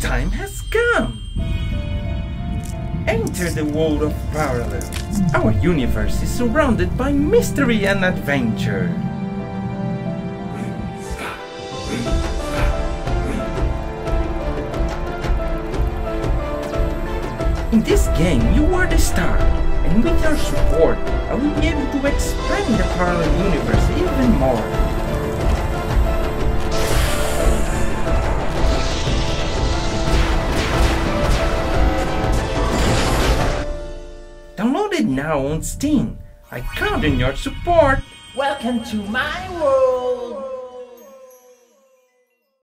time has come! Enter the world of parallels. Our universe is surrounded by mystery and adventure. In this game, you are the star, and with your support, I will be able to expand the parallel universe even more. Download it now on Steam. I count on your support. Welcome to my world!